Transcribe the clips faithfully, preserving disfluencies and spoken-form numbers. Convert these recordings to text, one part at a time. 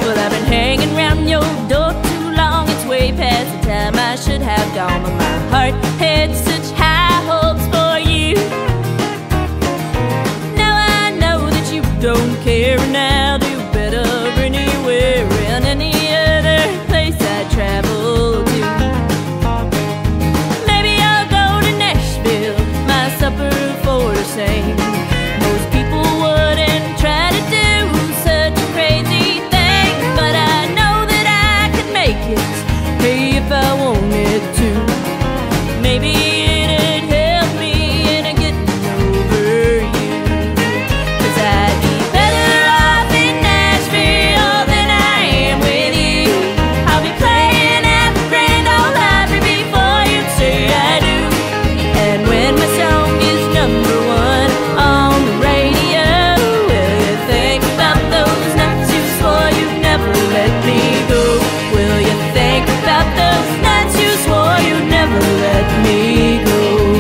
Well, I've been hanging round your door too long. It's way past the time I should have gone, but my heart had such high hopes for you. Now I know that you don't care, and I'll do better anywhere and any other place I travel to. Maybe I'll go to Nashville, my supper for the same. Most people wouldn't try to do such a crazy thing, but I know that I could make it, hey, if I wanted to. Maybe it'd help me in getting over you, 'cause I'd be better off in Nashville than I am with you. I'll be playing at the Grand Ole Opry before you say I do. And when my song is number one on the radio, will you think about those nights you swore you'd never let me go? Will you think about those nights you swore you'd never let me go?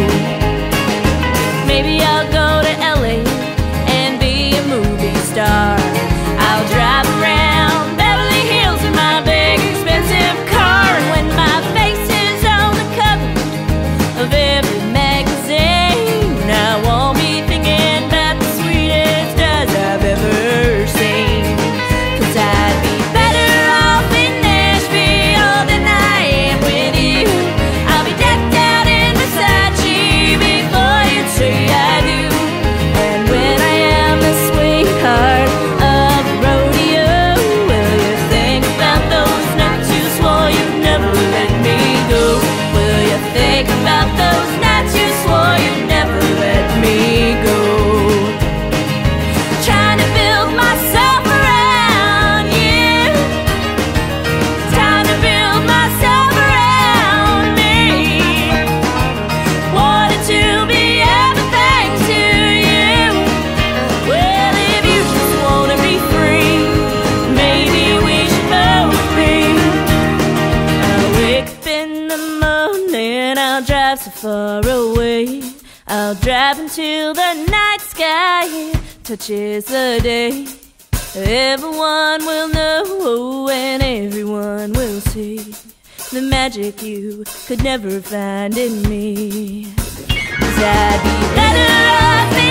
Maybe I'll go to L A and be a movie star. I'll drive around Beverly Hills in my big expensive car, and when my face is on the cover of every magazine, I won't be thinking about the sweetest eyes I've ever seen. 'Cause I'd be better off in Nashville than I am with you. I'll be decked out in Versace before you say I do. And when I am the sweetheart of the rodeo, will you think about those nights you swore you'd never let me go? Will you think about those nights you swore you'd never let me go? Trying to build myself around you, time to build myself around me. Wanted to be everything to you. Well, if you just wanna be free, maybe we should both be. I'll wake up in the morning, I'll drive so far away. I'll drive until the night sky touches the day. Everyone will know and everyone will see the magic you could never find in me. 'Cause I'd be better off